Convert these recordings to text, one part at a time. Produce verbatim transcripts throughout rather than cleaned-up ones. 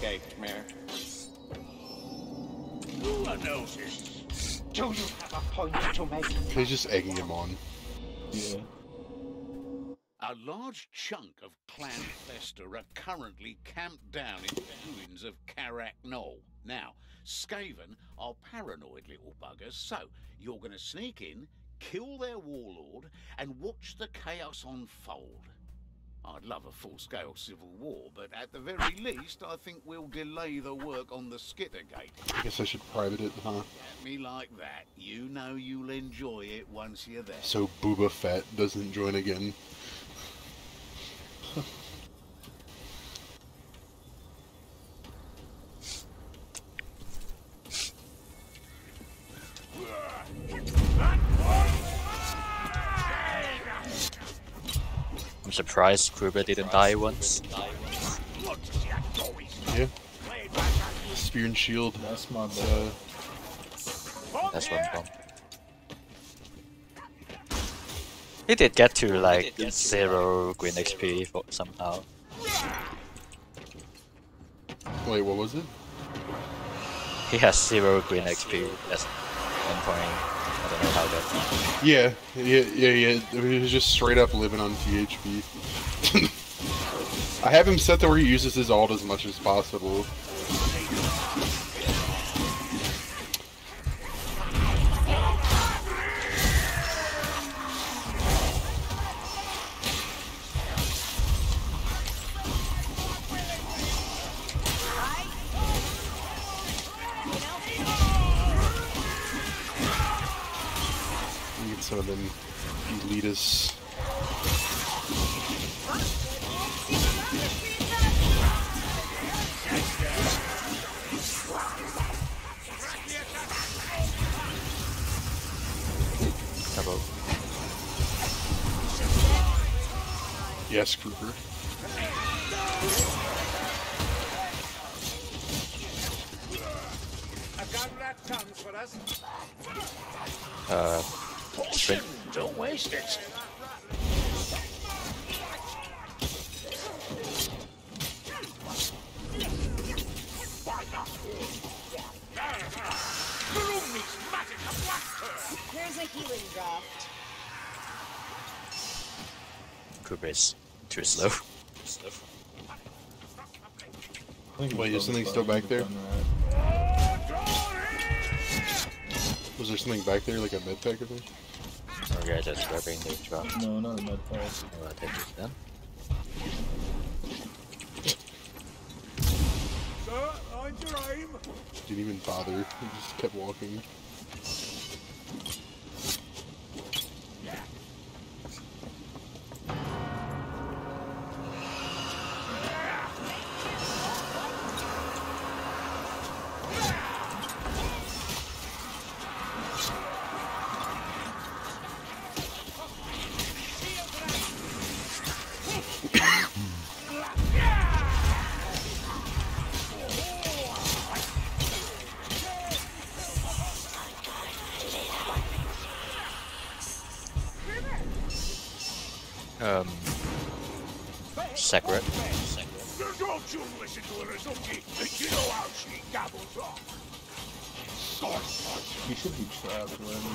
escaped, Mayor. Who are noticed? Do you have a point to make? He's just egging him on. Yeah. A large chunk of Clan Fester are currently camped down in the ruins of Karak Knoll. Now, Skaven are paranoid little buggers, so you're going to sneak in, kill their warlord, and watch the chaos unfold. I'd love a full-scale civil war, but at the very least, I think we'll delay the work on the Skittergate. I guess I should private it, huh? At me like that. You know you'll enjoy it once you're there. So Boba Fett doesn't join again. I'm surprised Kruber didn't die once. Yeah. Spear and shield. That's my bad. Uh, That's one bomb. He did get to like zero green X P for somehow. wait, what was it? He has zero green X P at one point. I don't know how that. Yeah, yeah, yeah, yeah. I mean, he was just straight up living on T H P. I have him set to where he uses his ult as much as possible. Get some of them elitists. Double. Yes, Kruger. Uh, sprint. Don't waste it. There's a healing draft. Kruber is too slow. Wait, is something still back there? Was there something back there, like a med pack or something? Or yeah, just grabbing the drop. No, not a med pack. Oh, I think it's done. Sir, on your aim. Didn't even bother. He just kept walking. Um, Sekret. Don't you listen to her, Azuki. You know how she gabbles on. He should be trapped wherever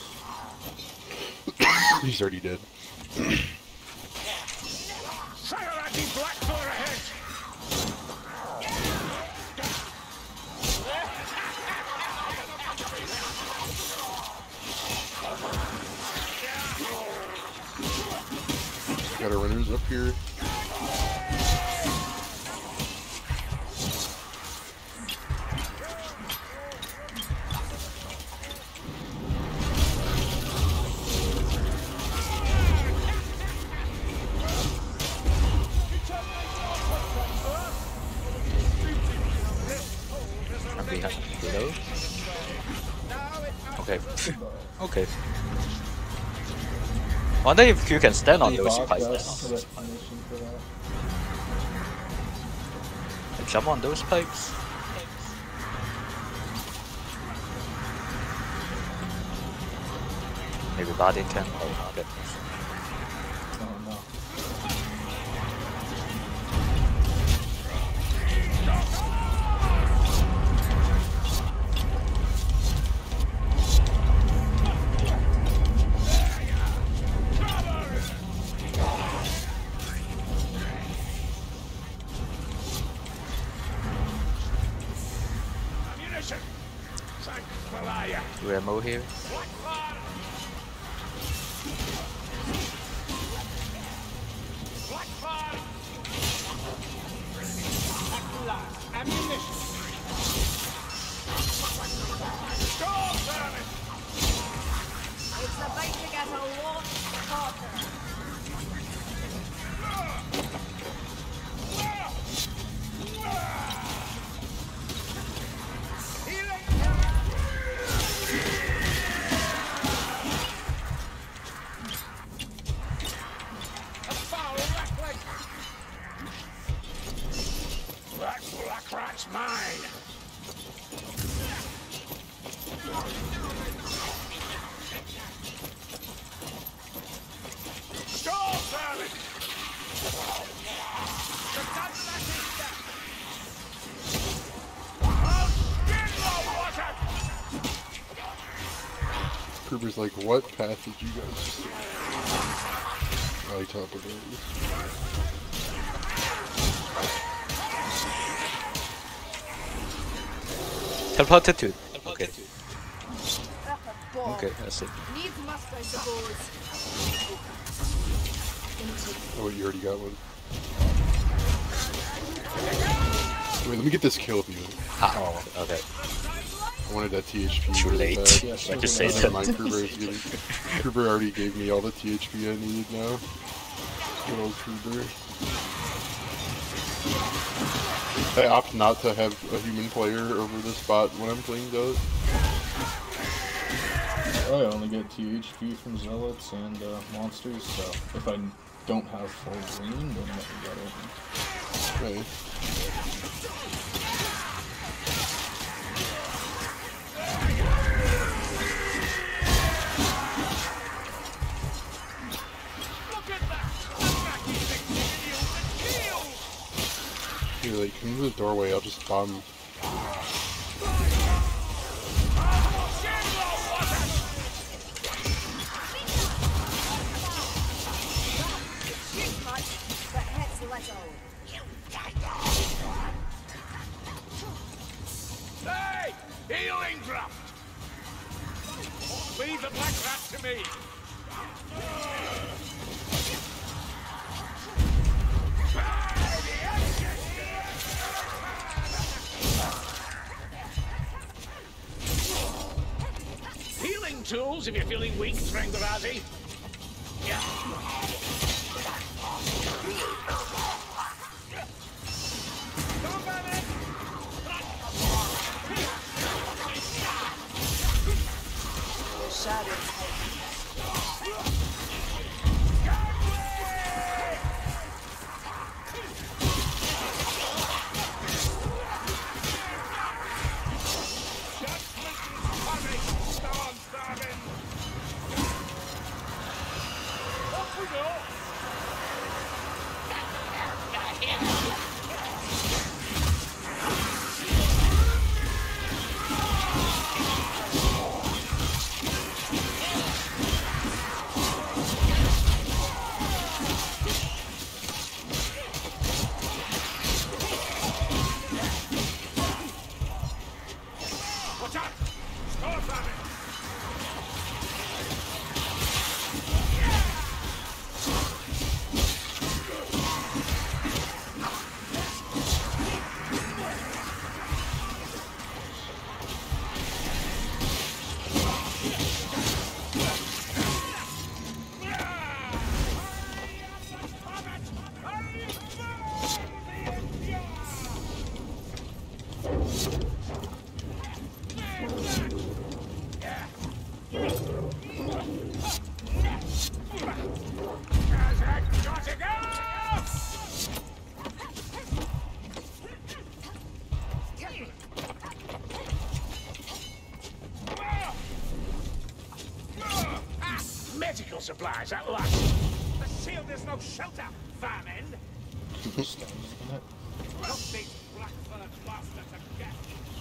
he is. He's already dead. Sayonaki Blackthorn ahead. Got our runners up here. I'm behind below. Okay. Okay. Wonder if you can stand on He those bought pipes. that, so that punish him for that. Like, jump on those pipes. Maybe Bardin can. Oh, okay. Oh no. Remo here. It's about to get a lot hotter. That black rat's mine. Stall servant! I'll skin the water! Kruber's like, what path did you guys just take? I teleported. Teleported to. Okay. Up a ball. Okay, I see. Needs must, I suppose. Oh, wait, you already got one. Wait, let me get this kill with you. Ah, oh, okay. I wanted that T H P. Too really late. bad. Yeah, I so just did say I. that. My Kruber is giving. Kruber already gave me all the T H P I needed now. Good old Kruber. I opt not to have a human player over this bot when I'm playing Zealot. I only get T H P from Zealots and uh, monsters, so if I don't have full green, then let me get it. Right. You're like, come to the doorway, I'll just bomb. Shoot much, but hits little. Hey! Healing draft! Leave the black rat to me! Healing tools if you're feeling weak, Strangarazi. The shadows Medical supplies at last. The shield is no shelter, famine. Stuns, isn't it? Not these black-furred bastards again.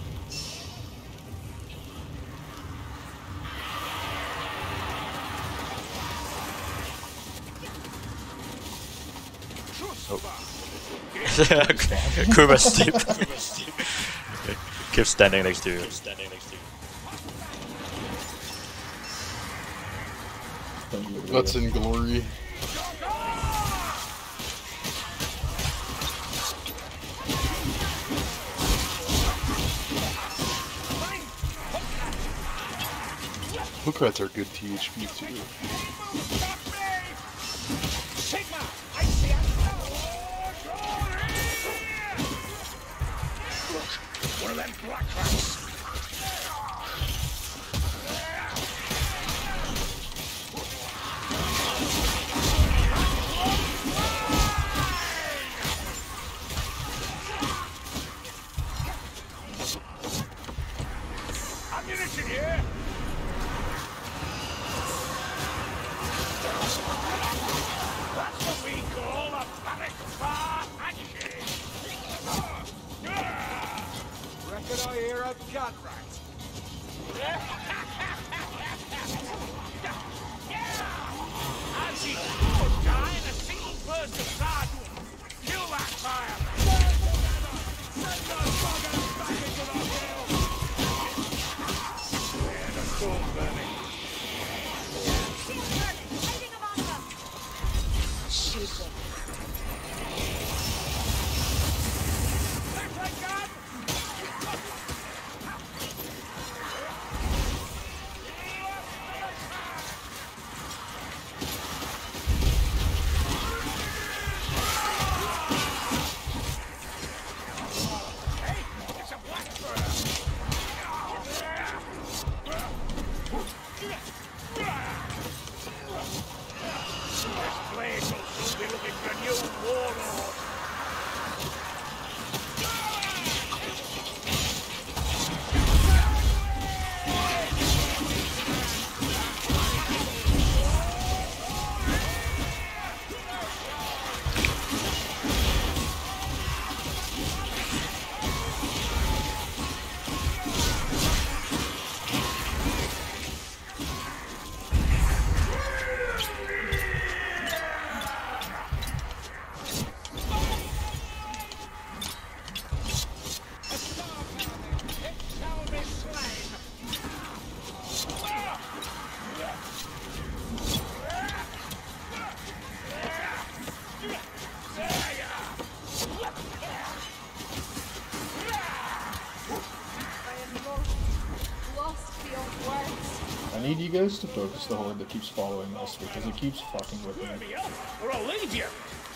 Kruber steep. Keep standing next to you. Thank you, Guts and glory. Hook rats are good T H P too. Sigma! I see a one of them black rats. Ammunition here! That's what we call a panic bar handshake! Reckon I hear a gun rat. As he would die in a single burst of blood. Kill that fire! Send those buggers back into the hill! Yeah, the storm's burning. Hiding among them. Shoot them. That's a gun! Hey, it's a blackbird! This place will soon be looking for a new warlord! I need you guys to focus the horde that keeps following us because it keeps fucking with me. Me up, or I'll leave you!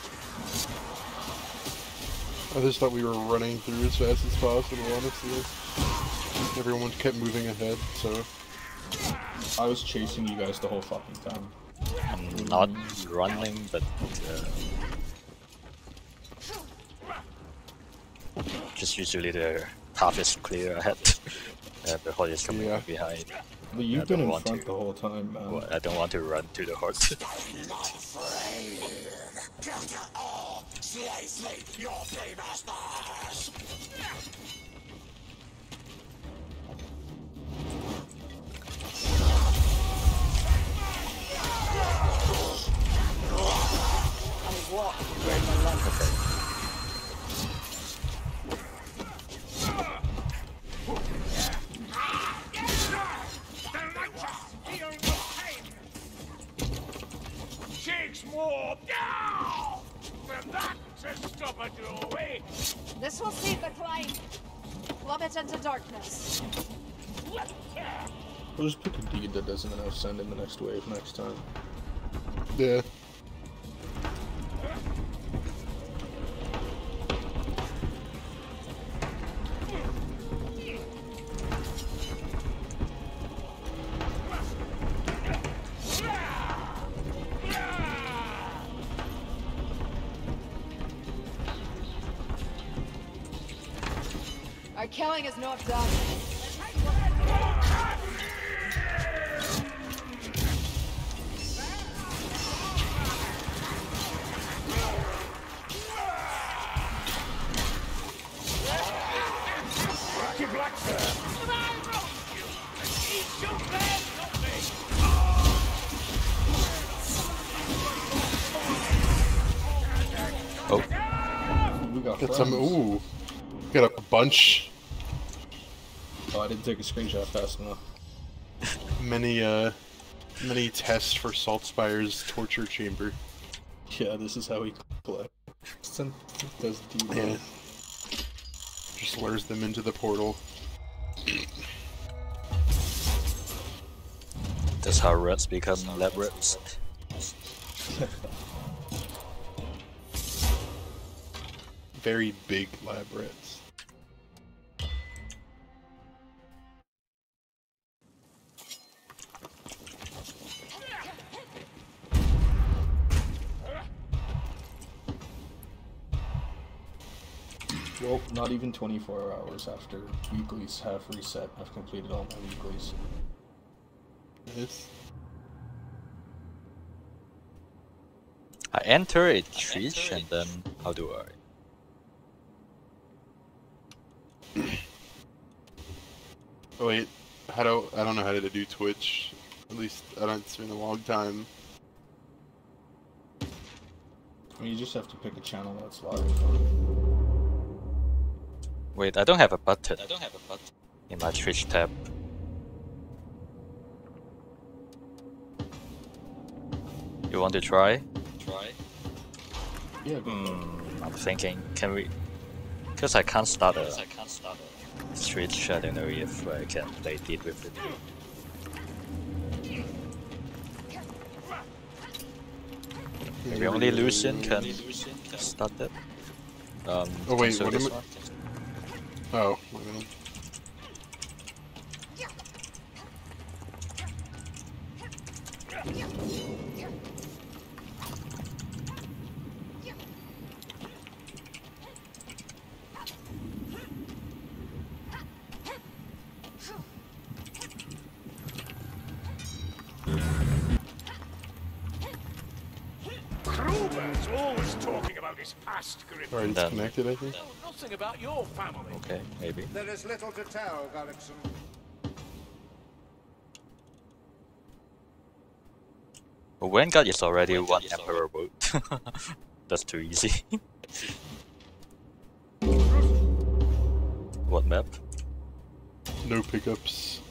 I just thought we were running through as fast as possible, honestly. Everyone kept moving ahead, so... I was chasing you guys the whole fucking time. I'm not running, but uh, just usually the path is clear ahead. Uh, the horde is coming Yeah. behind. But you've I been don't in want front to. the whole time, man. Well, I don't want to run to the horde. Shakes more! No! And that to stop a doorway! This will save the climb. Plummet into darkness. We'll just pick a deed that doesn't enough send in the next wave next time. Yeah. Our killing is not done. Rocky Blackbird! Eat your bread, not me! Oh, We got Got friends. some, ooh. Got a bunch. Oh, I didn't take a screenshot fast enough. Many, uh, And then he tests for Saltspire's torture chamber. Yeah, this is how he collects. And does debuff. Yeah. Just lures them into the portal. That's how rats become lab rats. Very big lab rats. Well, not even twenty-four hours after weeklies have reset, I've completed all my weeklies. Yes. I enter a Twitch and then how do I? Oh wait, how do I don't know how to do Twitch. At least I don't. It's been a long time. I mean, you just have to pick a channel that's live. Wait, I don't have a button. I don't have a button in my Twitch tab. You want to try? Try? Yeah, go for it. Hmm, I'm thinking, can we? Because I can't start a. I can't start a Twitch. I don't know if I can play it with it. Maybe only Lucian can start that. Um, Oh, wait, cancel what this am I- one. Oh, my bad. Kruber's always talking about his past, Griffin. Alright, it's Done. connected, I think. Know nothing about your family. Okay, maybe. There is little to tell, Garrickson. But Vanguard is already one Emperor vote. That's too easy. What map? No pickups.